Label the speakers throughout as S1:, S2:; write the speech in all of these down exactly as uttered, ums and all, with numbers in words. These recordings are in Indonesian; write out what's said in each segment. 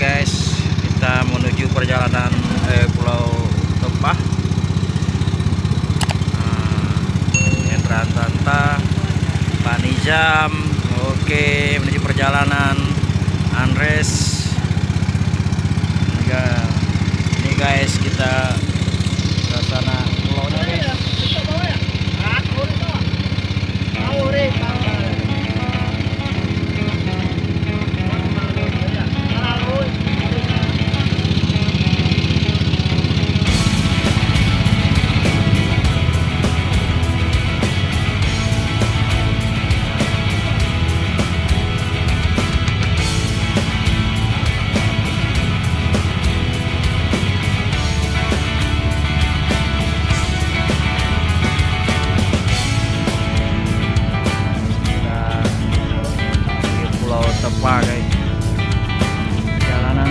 S1: guys, kita menuju perjalanan eh, Pulau Tepah. Nah, Hendra Tanta, Pak Nizam, oke, menuju perjalanan Andres. Ini guys, kita ke sana pulaunya guys. Tepah guys, jalanan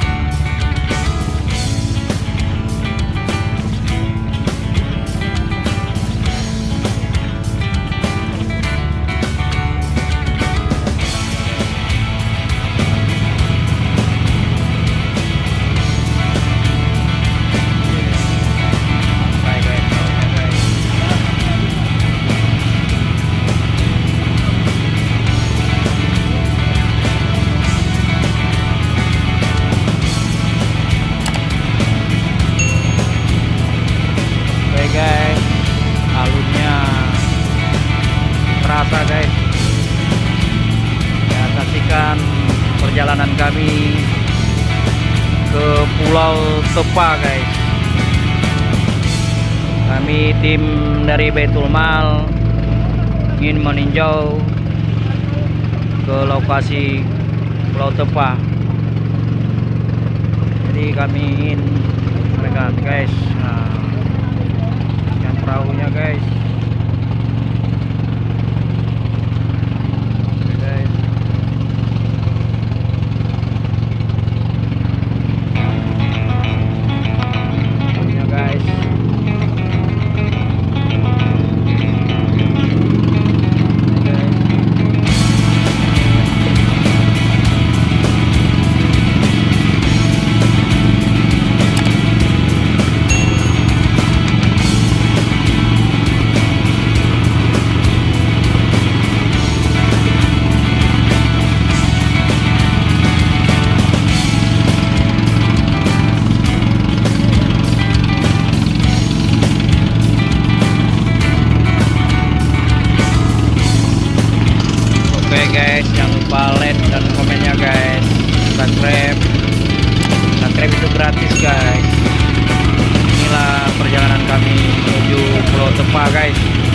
S1: guys, alurnya terasa guys. Ya, saksikan perjalanan kami ke Pulau Tepah guys. Kami tim dari Baitul Mal ingin meninjau ke lokasi Pulau Tepah. Jadi kami ingin mereka guys. Nah, perahunya guys. Oke guys. Perahunya guys. Oke guys, jangan lupa like dan komennya guys. Subscribe, subscribe itu gratis guys. Inilah perjalanan kami menuju Pulau Tepah guys.